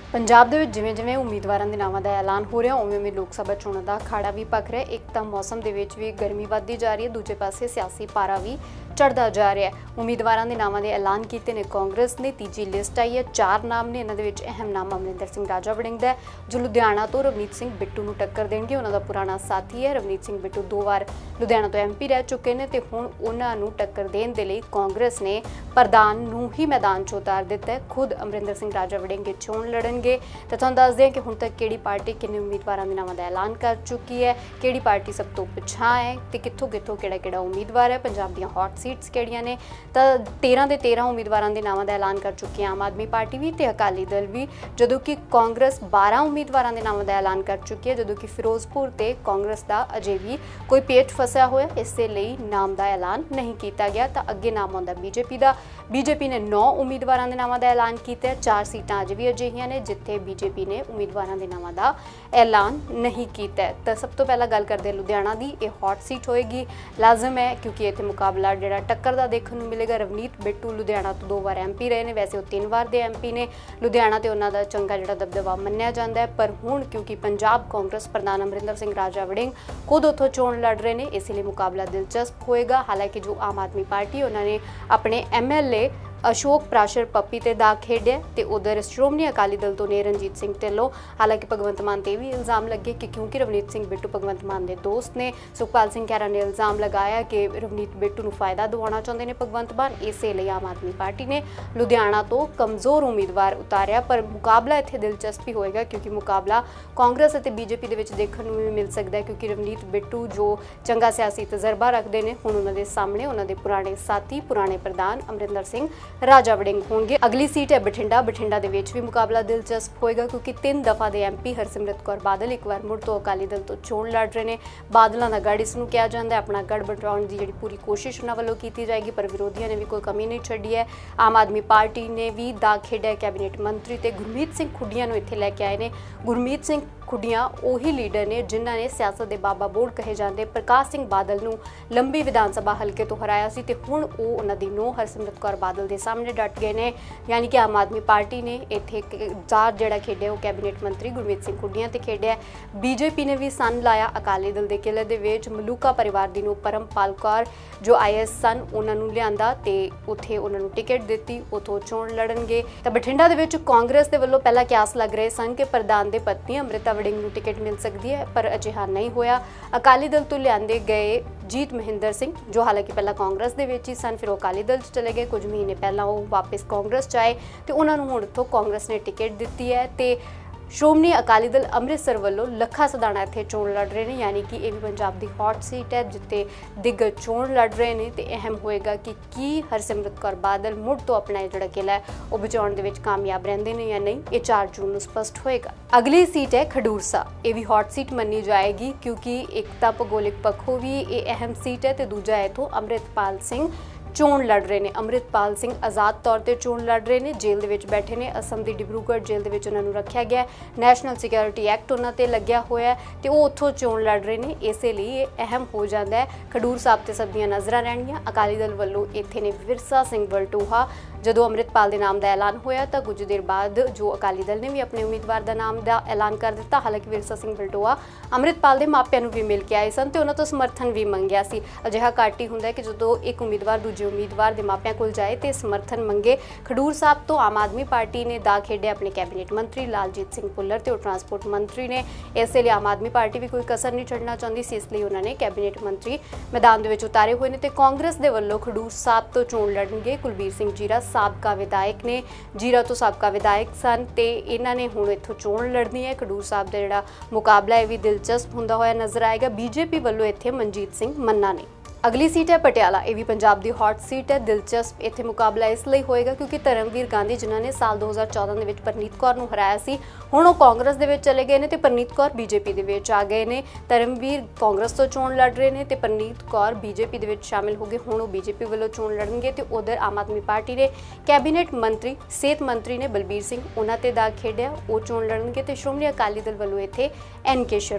ਪੰਜਾਬ ਦੇ ਵਿੱਚ ਜਿਵੇਂ-ਜਿਵੇਂ ਉਮੀਦਵਾਰਾਂ ਦੇ ਨਾਵਾਂ ਦਾ ਐਲਾਨ ਹੋ ਰਿਹਾ ਉਵੇਂ-ਉਵੇਂ ਲੋਕ ਸਭਾ ਚੋਣਾਂ ਦਾ ਅਖਾੜਾ ਵੀ ਪੱਕ ਰਿਹਾ। ਇੱਕ ਤਾਂ ਮੌਸਮ ਦੇ ਵਿੱਚ ਵੀ ਗਰਮੀ ਵੱਧਦੀ ਜਾ ਰਹੀ ਹੈ, ਦੂਜੇ ਪਾਸੇ ਸਿਆਸੀ ਪਾਰਾ ਵੀ ਚੜ੍ਹਦਾ ਜਾ ਰਿਹਾ ਹੈ। ਉਮੀਦਵਾਰਾਂ ਦੇ ਨਾਵਾਂ ਦੇ ਐਲਾਨ ਕੀਤੇ ਨੇ ਕਾਂਗਰਸ ਨੇ। ਤੀਜੀ ਲਿਸਟ ਆਈ ਹੈ, 4 ਨਾਮ ਨੇ। ਇਹਨਾਂ ਦੇ ਵਿੱਚ ਅਹਿਮ ਨਾਮ ਅਮਰਿੰਦਰ ਸਿੰਘ ਰਾਜਾ ਵੜਿੰਗ ਦਾ ਜੋ ਲੁਧਿਆਣਾ ਤੋਂ ਰਵਨੀਤ ਸਿੰਘ ਬਿੱਟੂ ਨੂੰ ਟੱਕਰ ਦੇਣਗੇ। ਉਹਨਾਂ ਦਾ ਪੁਰਾਣਾ ਸਾਥੀ ਹੈ। ਰਵਨੀਤ ਸਿੰਘ ਬਿੱਟੂ 2 ਵਾਰ ਲੁਧਿਆਣਾ ਤੋਂ MP ਰਹਿ ਚੁੱਕੇ ਨੇ ਤੇ ਹੁਣ ਉਹਨਾਂ ਨੂੰ ਟੱਕਰ ਦੇਣ ਦੇ ਲਈ ਕਾਂਗਰਸ ਨੇ ਪ੍ਰਧਾਨ ਨੂੰ ਹੀ ਮੈਦਾਨ 'ਚ ਉਤਾਰ ਦਿੱਤਾ ਹੈ। ਖੁਦ ਅਮਰਿੰਦਰ ਸਿੰਘ ਰਾਜਾ ਵੜਿੰਗ ਚੋਣ ਲੜਨਗੇ। ਤੇ ਤੁਹਾਨੂੰ ਦੱਸਦੇ ਹਾਂ ਕਿ ਹੁਣ ਤੱਕ ਕਿਹੜੀ ਪਾਰਟੀ ਕਿੰਨੇ ਉਮੀਦਵਾਰਾਂ ਦੇ ਨਾਵਾਂ ਦਾ ਐਲਾਨ ਕਰ ਚੁੱਕੀ ਹੈ, ਕਿਹੜੀ ਪਾਰਟੀ ਸਭ ਤੋਂ ਪਿਛਾਂ ਹੈ ਤੇ ਕਿੱਥੋਂ ਕਿਹੜਾ ਉਮੀਦਵਾਰ ਹੈ। ਪੰਜਾਬ ਦੀਆਂ ਹੌਟ ਸੀਟਸ ਕਿਹੜੀਆਂ ਨੇ ਤਾਂ 13 ਦੇ 13 ਉਮੀਦਵਾਰਾਂ ਦੇ ਨਾਵਾਂ ਦਾ ਐਲਾਨ ਕਰ ਚੁੱਕੀ ਹੈ ਆਮ ਆਦਮੀ ਪਾਰਟੀ ਵੀ ਤੇ ਅਕਾਲੀ ਦਲ ਵੀ, ਜਦੋਂ ਕਿ ਕਾਂਗਰਸ 12 ਉਮੀਦਵਾਰਾਂ ਦੇ ਨਾਵਾਂ ਦਾ ਐਲਾਨ ਕਰ ਚੁੱਕੀ ਹੈ, ਜਦੋਂ ਕਿ ਫਿਰੋਜ਼ਪੁਰ ਤੇ ਕਾਂਗਰਸ ਦਾ ਅਜੇ ਵੀ ਕੋਈ ਪੇਚ ਫਸਿਆ ਹੋਇਆ, ਇਸੇ ਲਈ ਨਾਮ ਦਾ ਐਲਾਨ ਨਹੀਂ ਕੀਤਾ ਗਿਆ। ਤਾਂ ਅੱਗੇ ਨਾਮ ਆਉਂਦਾ ਬੀਜੇਪੀ ਦਾ। ਬੀਜੇਪੀ ਨੇ 9 ਉਮੀਦਵਾਰਾਂ ਦੇ ਨਾਵਾਂ ਦਾ ਐਲਾਨ ਕੀਤਾ ਹੈ। 4 ਸੀਟਾਂ ਅਜੇ ਵੀ ਅਜਿਹੀਆਂ ਨੇ ਜਿੱਥੇ ਬੀਜੇਪੀ ਨੇ ਉਮੀਦਵਾਰਾਂ ਦੇ ਨਾਵਾਂ ਦਾ ਐਲਾਨ ਨਹੀਂ ਕੀਤਾ ਹੈ। ਤਾਂ ਸਭ ਤੋਂ ਪਹਿਲਾਂ ਗੱਲ ਕਰਦੇ ਲੁਧਿਆਣਾ ਦੀ। ਇਹ ਹੌਟ ਸੀਟ ਹੋਏਗੀ, ਲਾਜ਼ਮ ਹੈ, ਕਿਉਂਕਿ ਇੱਥੇ ਮੁਕਾਬਲਾ ਜਿਹੜਾ ਟੱਕਰ ਦਾ ਦੇਖਣ ਨੂੰ ਮਿਲੇਗਾ। ਰਵਨੀਤ ਬਿੱਟੂ ਲੁਧਿਆਣਾ ਤੋਂ 2 ਵਾਰ MP ਰਹੇ ਨੇ, ਵੈਸੇ ਉਹ 3 ਵਾਰ ਦੇ MP ਨੇ। ਲੁਧਿਆਣਾ ਤੇ ਉਹਨਾਂ ਦਾ ਚੰਗਾ ਜਿਹੜਾ ਦਬਦਬਾ ਮੰਨਿਆ ਜਾਂਦਾ ਹੈ, ਪਰ ਹੁਣ ਕਿਉਂਕਿ ਪੰਜਾਬ ਕਾਂਗਰਸ ਪ੍ਰਧਾਨ ਅਮਰਿੰਦਰ ਸਿੰਘ ਰਾਜਾ ਵੜਿੰਗ ਖੁਦ ਉੱਥੋਂ ਚੋਣ ਲੜ ਰਹੇ ਨੇ, ਇਸ ਲਈ ਮੁਕਾਬਲਾ ਦਿਲਚਸਪ ਹੋਏਗਾ। ਹਾਲਾਂਕਿ ਜੋ ਆਮ ਆਦਮੀ ਪਾਰਟੀ ਉਹਨਾਂ ਨੇ ਆਪਣੇ MLA ਅਸ਼ੋਕ ਪ੍ਰਾਸ਼ਰ ਪੱਪੀ ਤੇ ਦਾਗ ਖੇਡਿਆ ਤੇ ਉਧਰ ਸ਼੍ਰੋਮਣੀ ਅਕਾਲੀ ਦਲ ਤੋਂ ਨੇ ਰਣਜੀਤ ਸਿੰਘ ਢਿੱਲੋਂ। ਹਾਲਾਂਕਿ ਭਗਵੰਤ ਮਾਨ ਤੇ ਵੀ ਇਲਜ਼ਾਮ ਲੱਗੇ ਕਿ ਕਿਉਂਕਿ ਰਵਨੀਤ ਸਿੰਘ ਬਿੱਟੂ ਭਗਵੰਤ ਮਾਨ ਦੇ ਦੋਸਤ ਨੇ। ਸੁਖਪਾਲ ਸਿੰਘ ਖਹਿਰਾ ਨੇ ਇਲਜ਼ਾਮ ਲਗਾਇਆ ਕਿ ਰਵਨੀਤ ਬਿੱਟੂ ਨੂੰ ਫਾਇਦਾ ਦਿਵਾਉਣਾ ਚਾਹੁੰਦੇ ਨੇ ਭਗਵੰਤ ਮਾਨ, ਇਸੇ ਲਈ ਆਮ ਆਦਮੀ ਪਾਰਟੀ ਨੇ ਲੁਧਿਆਣਾ ਤੋਂ ਕਮਜ਼ੋਰ ਉਮੀਦਵਾਰ ਉਤਾਰਿਆ। ਪਰ ਮੁਕਾਬਲਾ ਇੱਥੇ ਦਿਲਚਸਪੀ ਹੋਏਗਾ ਕਿਉਂਕਿ ਮੁਕਾਬਲਾ ਕਾਂਗਰਸ ਅਤੇ ਬੀਜੇਪੀ ਦੇ ਵਿੱਚ ਦੇਖਣ ਨੂੰ ਵੀ ਮਿਲ ਸਕਦਾ ਹੈ, ਕਿਉਂਕਿ ਰਵਨੀਤ ਬਿੱਟੂ ਜੋ ਚੰਗਾ ਸਿਆਸੀ ਤਜਰਬਾ ਰੱਖਦੇ ਨੇ, ਹੁਣ ਉਹਨਾਂ ਦੇ ਸਾਹਮਣੇ ਉਹਨਾਂ ਦੇ ਪੁਰਾਣੇ ਸਾਥੀ ਪੁਰਾਣੇ ਪ੍ਰਧਾਨ ਅਮਰਿੰਦਰ ਸਿੰਘ ਰਾਜਾ ਵੜਿੰਗ ਹੋਣਗੇ। ਅਗਲੀ ਸੀਟ ਹੈ ਬਠਿੰਡਾ ਦੇ ਵਿੱਚ ਵੀ ਮੁਕਾਬਲਾ ਦਿਲਚਸਪ ਹੋਏਗਾ ਕਿਉਂਕਿ 3 ਦਫਾ ਦੇ MP ਹਰਸਿਮਰਤ ਕੌਰ ਬਾਦਲ ਇੱਕ ਵਾਰ ਮੁੜ ਤੋਂ ਅਕਾਲੀ ਦਲ ਤੋਂ ਚੋਣ ਲੜ ਰਹੇ ਨੇ। ਬਾਦਲਾਂ ਦਾ ਗੜ ਇਸ ਨੂੰ ਕਿਹਾ ਜਾਂਦਾ ਹੈ। ਆਪਣਾ ਗੜ ਬਟਾਉਣ ਦੀ ਜਿਹੜੀ ਪੂਰੀ ਕੋਸ਼ਿਸ਼ ਉਹਨਾਂ ਵੱਲੋਂ ਕੀਤੀ ਜਾਏਗੀ, ਪਰ ਵਿਰੋਧੀਆਂ ਨੇ ਵੀ ਕੋਈ ਕਮੀ ਨਹੀਂ ਛੱਡੀ ਹੈ। ਆਮ ਆਦਮੀ ਪਾਰਟੀ ਨੇ ਵੀ ਦਾਗ ਖੇਡਿਆ ਕੈਬਨਿਟ ਮੰਤਰੀ ਤੇ ਗੁਰਮੀਤ ਸਿੰਘ ਖੁੱਡੀਆਂ ਨੂੰ ਇੱਥੇ ਲੈ ਕੇ ਆਏ ਨੇ। ਗੁਰਮੀਤ ਸਿੰਘ ਖੁੱਡੀਆਂ ਉਹੀ ਲੀਡਰ ਨੇ ਜਿਨ੍ਹਾਂ ਨੇ ਸਿਆਸਤ ਦੇ ਬਾਬਾ ਬੋੜ ਕਹੇ ਜਾਂਦੇ ਪ੍ਰਕਾਸ਼ ਸਿੰਘ ਬਾਦਲ ਨੂੰ ਲੰਬੀ ਵਿਧਾਨ ਸਭਾ ਹਲਕੇ ਤੋਂ ਹਰਾਇਆ ਸੀ ਤੇ ਹੁਣ ਉਹ ਉਹਨਾਂ ਦੀ ਨੂੰਹ ਹਰਸਿਮਰਤ ਕੌਰ ਬਾਦਲ ਦੇ ਸਾਹਮਣੇ ਡਟ ਗਏ ਨੇ। ਯਾਨੀ ਕਿ ਆਮ ਆਦਮੀ ਪਾਰਟੀ ਨੇ ਇੱਥੇ ਜ਼ਾਰ ਜਿਹੜਾ ਖੇਡਿਆ ਉਹ ਕੈਬਨਿਟ ਮੰਤਰੀ ਗੁਰਮੀਤ ਸਿੰਘ ਖੁੱਡੀਆਂ ਤੇ ਖੇਡਿਆ। ਬੀਜੇਪੀ ਨੇ ਵੀ ਸੰਨ ਲਾਇਆ ਅਕਾਲੀ ਦਲ ਦੇ ਕਿਲੇ ਦੇ ਵਿੱਚ। ਮਲੂਕਾ ਪਰਿਵਾਰ ਦੀ ਨੂੰ ਪਰਮਪਾਲ ਕੌਰ ਜੋ IAS ਸਨ ਉਹਨਾਂ ਨੂੰ ਲਿਆਂਦਾ ਤੇ ਉੱਥੇ ਉਹਨਾਂ ਨੂੰ ਟਿਕਟ ਦਿੱਤੀ, ਉੱਥੋਂ ਚੋਣ ਲੜਨਗੇ। ਤਾਂ ਬਠਿੰਡਾ ਦੇ ਵਿੱਚ ਕਾਂਗਰਸ ਦੇ ਵੱਲੋਂ ਪਹਿਲਾਂ ਕਿਆਸ ਲੱਗ ਰਹੇ ਸਨ ਕਿ ਪ੍ਰਧਾਨ ਦੇ ਪਤਨੀ ਅੰਮ੍ਰਿਤਾ ਵੜਿੰਗ ਨੂੰ ਟਿਕਟ ਮਿਲ ਸਕਦੀ ਹੈ, ਪਰ ਅਜਿਹਾ ਨਹੀਂ ਹੋਇਆ। ਅਕਾਲੀ ਦਲ ਤੋਂ ਲਿਆਂਦੇ ਗਏ ਜੀਤ ਮਹਿੰਦਰ ਸਿੰਘ ਜੋ ਹਾਲਾਂਕਿ ਪਹਿਲਾਂ ਕਾਂਗਰਸ ਦੇ ਵਿੱਚ ਹੀ ਸਨ, ਫਿਰ ਉਹ ਅਕਾਲੀ ਦਲ 'ਚ ਚਲੇ ਗਏ। ਕੁਝ ਮਹੀਨੇ ਪਹਿਲਾਂ ਉਹ ਵਾਪਸ ਕਾਂਗਰਸ 'ਚ ਆਏ ਤੇ ਉਹਨਾਂ ਨੂੰ ਹੁਣ ਉੱਥੋਂ ਕਾਂਗਰਸ ਨੇ ਟਿਕਟ ਦਿੱਤੀ ਹੈ। ਤੇ ਸ਼੍ਰੋਮਣੀ ਅਕਾਲੀ ਦਲ ਅੰਮ੍ਰਿਤਸਰ ਵੱਲੋਂ ਲੱਖਾ ਸਦਾਣਾ ਇੱਥੇ ਚੋਣ ਲੜ ਰਹੇ ਨੇ, ਯਾਨੀ ਕਿ ਇਹ ਵੀ ਪੰਜਾਬ ਦੀ ਹੌਟ ਸੀਟ ਹੈ ਜਿੱਥੇ ਦਿੱਗਜ ਚੋਣ ਲੜ ਰਹੇ ਨੇ। ਤੇ ਅਹਿਮ ਹੋਏਗਾ ਕਿ ਕੀ ਹਰਸਿਮਰਤ ਕੌਰ ਬਾਦਲ ਮੁੜ ਤੋਂ ਆਪਣਾ ਜਿਹੜਾ ਕਿਲਾ ਹੈ ਉਹ ਬਚਾਉਣ ਦੇ ਵਿੱਚ ਕਾਮਯਾਬ ਰਹਿੰਦੇ ਨੇ ਜਾਂ ਨਹੀਂ, ਇਹ 4 ਜੂਨ ਨੂੰ ਸਪਸ਼ਟ ਹੋਏਗਾ। ਅਗਲੀ ਸੀਟ ਹੈ ਖਡੂਰ ਸਾਹਿਬ। ਇਹ ਵੀ ਹੌਟ ਸੀਟ ਮੰਨੀ ਜਾਏਗੀ ਕਿਉਂਕਿ ਇੱਕ ਤਾਂ ਭੂਗੋਲਿਕ ਪੱਖੋਂ ਵੀ ਇਹ ਅਹਿਮ ਸੀਟ ਹੈ ਤੇ ਦੂਜਾ ਇੱਥੋਂ ਅੰਮ੍ਰਿਤਪਾਲ ਸਿੰਘ ਚੋਣ ਲੜ ਰਹੇ ਨੇ। ਅੰਮ੍ਰਿਤਪਾਲ ਸਿੰਘ ਆਜ਼ਾਦ ਤੌਰ ਤੇ ਚੋਣ ਲੜ ਰਹੇ ਨੇ, ਜੇਲ੍ਹ ਦੇ ਵਿੱਚ ਬੈਠੇ ਨੇ। ਅਸਮ ਦੀ ਡਿਬਰੂਗੜ੍ਹ ਜੇਲ੍ਹ ਦੇ ਵਿੱਚ ਉਹਨਾਂ ਨੂੰ ਰੱਖਿਆ ਗਿਆ। ਨੈਸ਼ਨਲ ਸਿਕਿਉਰਿਟੀ ਐਕਟ ਉਹਨਾਂ ਤੇ ਲੱਗਿਆ ਹੋਇਆ ਤੇ ਉਹ ਉੱਥੋਂ ਚੋਣ ਲੜ ਰਹੇ ਨੇ, ਇਸੇ ਲਈ ਇਹ ਅਹਿਮ ਹੋ ਜਾਂਦਾ ਹੈ। ਖਡੂਰ ਸਾਹਿਬ ਤੇ ਸਭ ਦੀਆਂ ਨਜ਼ਰਾਂ ਰਹਿਣਗੀਆਂ। ਅਕਾਲੀ ਦਲ ਵੱਲੋਂ ਇੱਥੇ ਨੇ ਵਿਰਸਾ ਸਿੰਘ ਵਲਟੋਹਾ। ਜਦੋਂ ਅੰਮ੍ਰਿਤਪਾਲ ਦੇ ਨਾਮ ਦਾ ਐਲਾਨ ਹੋਇਆ ਤਾਂ ਕੁਝ ਦੇਰ ਬਾਅਦ ਜੋ ਅਕਾਲੀ ਦਲ ਨੇ ਵੀ ਆਪਣੇ ਉਮੀਦਵਾਰ ਦਾ ਨਾਮ ਦਾ ਐਲਾਨ ਕਰ ਦਿੱਤਾ। ਹਾਲਾਂਕਿ ਵਿਰਸਾ ਸਿੰਘ ਵਲਟੋਹਾ ਅੰਮ੍ਰਿਤਪਾਲ ਦੇ ਮਾਪਿਆਂ ਨੂੰ ਵੀ ਮਿਲ ਕੇ ਆਏ ਸਨ ਤੇ ਉਹਨਾਂ ਤੋਂ ਸਮਰਥਨ ਵੀ ਮੰਗਿਆ ਸੀ। ਅਜਿਹਾ ਘੱਟ ਹੀ ਹੁੰਦਾ ਕਿ ਜਦੋਂ ਇੱਕ ਉਮੀਦਵਾਰ ਦੂਜੇ ਉਮੀਦਵਾਰ ਦੇ ਮਾਪਿਆਂ ਕੋਲ ਜਾਏ ਤੇ ਸਮਰਥਨ ਮੰਗੇ। ਖਡੂਰ ਸਾਹਿਬ ਤੋਂ ਆਮ ਆਦਮੀ ਪਾਰਟੀ ਨੇ ਦਾਅ ਖੇਡਿਆ ਆਪਣੇ ਕੈਬਨਿਟ ਮੰਤਰੀ ਲਾਲਜੀਤ ਸਿੰਘ ਭੁੱਲਰ ਤੇ ਉਹ ਟਰਾਂਸਪੋਰਟ ਮੰਤਰੀ ਨੇ, ਇਸੇ ਲਈ ਆਮ ਆਦਮੀ ਪਾਰਟੀ ਵੀ ਕੋਈ ਕਸਰ ਨਹੀਂ ਛੱਡਣਾ ਚਾਹੁੰਦੀ ਸੀ, ਇਸ ਲਈ ਉਹਨਾਂ ਨੇ ਕੈਬਨਿਟ ਮੰਤਰੀ ਮੈਦਾਨ ਦੇ ਵਿੱਚ ਉਤਾਰੇ ਹੋਏ ਨੇ। ਤੇ ਕਾਂਗਰਸ ਦੇ ਵੱਲੋਂ ਖਡੂਰ ਸਾਹਿਬ ਤੋਂ ਚੋਣ ਲੜਨਗੇ ਕੁਲਬੀਰ ਸਿੰਘ ਜੀਰਾ, ਸਾਬਕਾ ਵਿਧਾਇਕ ਨੇ, ਜੀਰਾ ਤੋਂ ਸਾਬਕਾ ਵਿਧਾਇਕ ਸਨ ਤੇ ਇਹਨਾਂ ਨੇ ਹੁਣ ਇੱਥੋਂ ਚੋਣ ਲੜਨੀ ਹੈ। ਖਡੂਰ ਸਾਹਿਬ ਦਾ ਜਿਹੜਾ ਮੁਕਾਬਲਾ ਇਹ ਵੀ ਦਿਲਚਸਪ ਹੁੰਦਾ ਹੋਇਆ ਨਜ਼ਰ ਆਏਗਾ। ਬੀਜੇਪੀ ਵੱਲੋਂ ਇੱਥੇ ਮਨਜੀਤ ਸਿੰਘ ਮੰਨਾ ਨੇ। ਅਗਲੀ ਸੀਟ ਹੈ ਪਟਿਆਲਾ। ਇਹ ਵੀ ਪੰਜਾਬ ਦੀ ਹੌਟ ਸੀਟ ਹੈ। ਦਿਲਚਸਪ ਇੱਥੇ ਮੁਕਾਬਲਾ ਇਸ ਲਈ ਹੋਏਗਾ ਕਿਉਂਕਿ ਧਰਮਵੀਰ ਗਾਂਧੀ ਜਿਨ੍ਹਾਂ ਨੇ ਸਾਲ 2014 ਦੇ ਵਿੱਚ ਪਰਨੀਤ ਕੌਰ ਨੂੰ ਹਰਾਇਆ ਸੀ, ਹੁਣ ਉਹ ਕਾਂਗਰਸ ਦੇ ਵਿੱਚ ਚਲੇ ਗਏ ਨੇ ਤੇ ਪਰਨੀਤ ਕੌਰ ਬੀਜੇਪੀ ਦੇ ਵਿੱਚ ਆ ਗਏ ਨੇ। ਧਰਮਵੀਰ ਕਾਂਗਰਸ ਤੋਂ ਚੋਣ ਲੜ ਰਹੇ ਨੇ ਤੇ ਪਰਨੀਤ ਕੌਰ ਬੀਜੇਪੀ ਦੇ ਵਿੱਚ ਸ਼ਾਮਿਲ ਹੋ ਗਏ, ਹੁਣ ਉਹ ਬੀਜੇਪੀ ਵੱਲੋਂ ਚੋਣ ਲੜਨਗੇ। ਤੇ ਉਧਰ ਆਮ ਆਦਮੀ ਪਾਰਟੀ ਨੇ ਕੈਬਨਿਟ ਮੰਤਰੀ ਸਿਹਤ ਮੰਤਰੀ ਨੇ ਬਲਬੀਰ ਸਿੰਘ ਉਹਨਾਂ ਤੇ ਦਾਅ ਖੇਡਿਆ, ਉਹ ਚੋਣ ਲੜਨਗੇ। ਤੇ ਸ਼੍ਰੋਮਣੀ ਅਕਾਲੀ ਦਲ ਵੱਲੋਂ ਇੱਥੇ NK ਸ਼ਰਮਾ ਨੇ।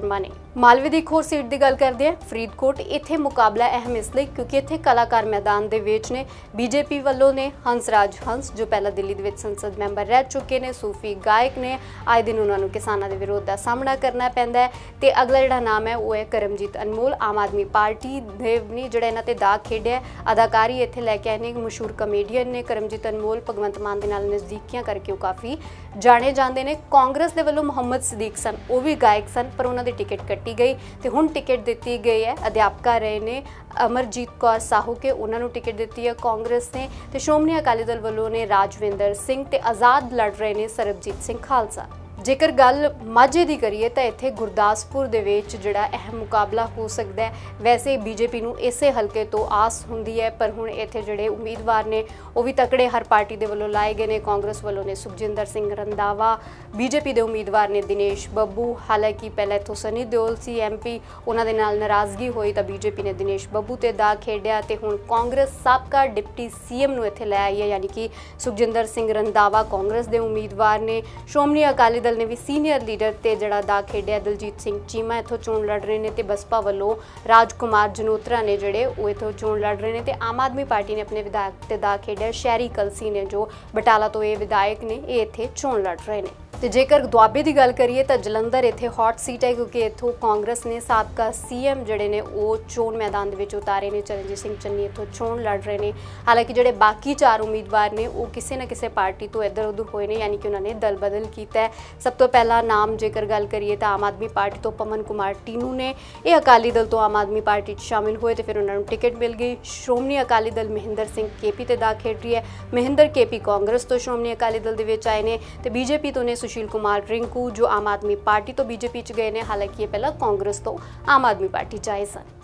ਮਾਲਵੇ ਦੀ ਇੱਕ ਹੋਰ ਸੀਟ ਦੀ ਗੱਲ ਕਰਦੇ ਹਾਂ, ਫਰੀਦਕੋਟ। ਇੱਥੇ ਮੁਕਾਬਲਾ ਅਹਿਮ ਇਸ ਲਈ ਕਿਉਂਕਿ ਇੱਥੇ ਕਲਾਕਾਰ ਮੈਦਾਨ ਦੇ ਵਿੱਚ ਨੇ। ਬੀਜੇਪੀ ਵੱਲੋਂ ਨੇ ਹੰਸਰਾਜ ਹੰਸ, ਜੋ ਪਹਿਲਾਂ ਦਿੱਲੀ ਦੇ ਵਿੱਚ ਸੰਸਦ ਮੈਂਬਰ ਰਹਿ ਚੁੱਕੇ ਨੇ, ਸੂਫੀ ਗਾਇਕ ਨੇ। ਆਏ ਦਿਨ ਉਹਨਾਂ ਨੂੰ ਕਿਸਾਨਾਂ ਦੇ ਵਿਰੋਧ ਦਾ ਸਾਹਮਣਾ ਕਰਨਾ ਪੈਂਦਾ ਹੈ। ਤੇ ਅਗਲਾ ਜਿਹੜਾ ਨਾਮ ਹੈ ਉਹ ਹੈ ਕਰਮਜੀਤ ਅਨਮੋਲ। ਆਮ ਆਦਮੀ ਪਾਰਟੀ ਦੇ ਨੇ ਜਿਹੜਾ ਇਹਨਾਂ ਤੇ ਦਾਅ ਖੇਡਿਆ। ਅਦਾਕਾਰੀ ਇੱਥੇ ਲੈ ਕੇ ਆਏ ਨੇ, ਮਸ਼ਹੂਰ ਕਮੇਡੀਅਨ ਨੇ ਕਰਮਜੀਤ ਅਨਮੋਲ। ਭਗਵੰਤ ਮਾਨ ਦੇ ਨਾਲ ਨਜ਼ਦੀਕੀਆਂ ਕਰਕੇ ਉਹ ਕਾਫੀ ਜਾਣੇ ਜਾਂਦੇ ਨੇ। ਕਾਂਗਰਸ ਦੇ ਵੱਲੋਂ ਮੁਹੰਮਦ ਸਦੀਕ ਸਨ, ਉਹ ਵੀ ਗਾਇਕ ਸਨ, ਪਰ ਉਹਨਾਂ ਦੀ ਟਿਕਟ ਕੱਟੀ ਗਈ ਤੇ ਹੁਣ ਟਿਕਟ ਦਿੱਤੀ ਗਈ ਹੈ। ਅਧਿਆਪਕਾ ਰਹੇ ਨੇ ਅਮਰਜੀਤ ਕੌਰ ਸਾਹੂ ਕੇ, ਉਹਨਾਂ ਨੂੰ ਟਿਕਟ ਦਿੱਤੀ ਹੈ ਕਾਂਗਰਸ ਨੇ। ਤੇ ਸ਼੍ਰੋਮਣੀ ਅਕਾਲੀ ਦਲ ਵੱਲੋਂ ਨੇ ਰਾਜਵਿੰਦਰ ਸਿੰਘ ਤੇ ਆਜ਼ਾਦ ਲੜ ਰਹੇ ਨੇ ਸਰਬਜੀਤ ਸਿੰਘ ਖਾਲਸਾ। ਜੇਕਰ ਗੱਲ ਮਾਝੇ ਦੀ ਕਰੀਏ ਤਾਂ ਇੱਥੇ ਗੁਰਦਾਸਪੁਰ ਦੇ ਵਿੱਚ ਜਿਹੜਾ ਅਹਿਮ ਮੁਕਾਬਲਾ ਹੋ ਸਕਦਾ ਹੈ। ਵੈਸੇ ਬੀਜੇਪੀ ਨੂੰ ਇਸੇ ਹਲਕੇ ਤੋਂ ਆਸ ਹੁੰਦੀ ਹੈ, ਪਰ ਹੁਣ ਇੱਥੇ ਜਿਹੜੇ ਉਮੀਦਵਾਰ ਨੇ ਉਹ ਵੀ ਤਕੜੇ ਹਰ ਪਾਰਟੀ ਦੇ ਵੱਲੋਂ ਲਾਏ ਗਏ ਨੇ। ਕਾਂਗਰਸ ਵੱਲੋਂ ਨੇ ਸੁਖਜਿੰਦਰ ਸਿੰਘ ਰੰਧਾਵਾ, ਬੀਜੇਪੀ ਦੇ ਉਮੀਦਵਾਰ ਨੇ ਦਿਨੇਸ਼ ਬੱਬੂ। ਹਾਲਾਂਕਿ ਪਹਿਲਾਂ ਇੱਥੋਂ ਸਨੀ ਦਿਓਲ ਸੀ MP, ਉਹਨਾਂ ਦੇ ਨਾਲ ਨਾਰਾਜ਼ਗੀ ਹੋਈ ਤਾਂ ਬੀਜੇਪੀ ਨੇ ਦਿਨੇਸ਼ ਬੱਬੂ ਤੇ ਦਾਅ ਖੇਡਿਆ ਤੇ ਹੁਣ ਕਾਂਗਰਸ ਸਾਬਕਾ ਡਿਪਟੀ CM ਨੂੰ ਇੱਥੇ ਲੈ ਆਈ ਹੈ, ਯਾਨੀ ਕਿ ਸੁਖਜਿੰਦਰ ਸਿੰਘ ਰੰਧਾਵਾ ਕਾਂਗਰਸ ਦੇ ਉਮੀਦਵਾਰ ਨੇ। ਸ਼੍ਰੋਮਣੀ ਅਕਾਲੀ ਦਲ ਨੇ ਵੀ ਸੀਨੀਅਰ ਲੀਡਰ ਤੇ ਜਿਹੜਾ ਦਾਅ ਖੇਡਿਆ ਦਲਜੀਤ ਸਿੰਘ ਚੀਮਾ ਇੱਥੋਂ ਚੋਣ ਲੜ ਰਹੇ ਨੇ ਤੇ ਬਸਪਾ ਵੱਲੋਂ ਰਾਜਕੁਮਾਰ ਜਨੋਤਰਾ ਨੇ ਜਿਹੜੇ ਉਹ ਇੱਥੋਂ ਚੋਣ ਲੜ ਰਹੇ ਨੇ। ਤੇ ਆਮ ਆਦਮੀ ਪਾਰਟੀ ਨੇ ਆਪਣੇ ਵਿਧਾਇਕ ਤੇ ਦਾਅ ਖੇਡਿਆ। ਸ਼ਹਿਰੀ ਕਲਸੀ ਨੇ ਜੋ ਬਟਾਲਾ ਤੋਂ ਇਹ ਵਿਧਾਇਕ ਨੇ, ਇਹ ਇੱਥੇ ਚੋਣ ਲੜ ਰਹੇ ਨੇ। ਤੇ ਜੇਕਰ ਦੁਆਬੇ ਦੀ ਗੱਲ ਕਰੀਏ ਤਾਂ ਜਲੰਧਰ ਇੱਥੇ ਹੌਟ ਸੀਟ ਹੈ ਕਿਉਂਕਿ ਇੱਥੋਂ ਕਾਂਗਰਸ ਨੇ ਸਾਬਕਾ CM ਜਿਹੜੇ ਨੇ ਉਹ ਚੋਣ ਮੈਦਾਨ ਦੇ ਵਿੱਚ ਉਤਾਰੇ ਨੇ। ਚਰਨਜੀਤ ਸਿੰਘ ਚੰਨੀ ਇੱਥੋਂ ਚੋਣ ਲੜ ਰਹੇ ਨੇ। ਹਾਲਾਂਕਿ ਜਿਹੜੇ ਬਾਕੀ 4 ਉਮੀਦਵਾਰ ਨੇ ਉਹ ਕਿਸੇ ਨਾ ਕਿਸੇ ਪਾਰਟੀ ਤੋਂ ਇੱਧਰ ਉੱਧਰ ਹੋਏ ਨੇ, ਯਾਨੀ ਕਿ ਉਹਨਾਂ ਨੇ ਦਲ ਬਦਲ ਕੀਤਾ ਹੈ। ਸਭ ਤੋਂ ਪਹਿਲਾ ਨਾਮ ਜੇਕਰ ਗੱਲ ਕਰੀਏ ਤਾਂ ਆਮ ਆਦਮੀ ਪਾਰਟੀ ਤੋਂ ਪਵਨ ਕੁਮਾਰ ਟੀਨੂ ਨੇ। ਇਹ ਅਕਾਲੀ ਦਲ ਤੋਂ ਆਮ ਆਦਮੀ ਪਾਰਟੀ 'ਚ ਸ਼ਾਮਿਲ ਹੋਏ ਤੇ ਫਿਰ ਉਹਨਾਂ ਨੂੰ ਟਿਕਟ ਮਿਲ ਗਈ। ਸ਼੍ਰੋਮਣੀ ਅਕਾਲੀ ਦਲ ਮਹਿੰਦਰ ਸਿੰਘ KP ਤੇ ਦਾਅ ਖੇਡ ਰਹੀ ਹੈ। ਮਹਿੰਦਰ KP ਕਾਂਗਰਸ ਤੋਂ ਸ਼੍ਰੋਮਣੀ ਅਕਾਲੀ ਦਲ ਦੇ ਵਿੱਚ ਆਏ ਨੇ ਤੇ ਬੀਜੇਪੀ ਤੋਂ ਨੇ ਸੁਸ਼ੀਲ ਕੁਮਾਰ ਰਿੰਕੂ, ਜੋ ਆਮ ਆਦਮੀ ਪਾਰਟੀ ਤੋਂ ਬੀਜੇਪੀ 'ਚ ਗਏ ਨੇ। ਹਾਲਾਂਕਿ ਇਹ ਪਹਿਲਾਂ ਕਾਂਗਰਸ ਤੋਂ ਆਮ ਆਦਮੀ ਪਾਰਟੀ 'ਚ ਆਏ ਸਨ।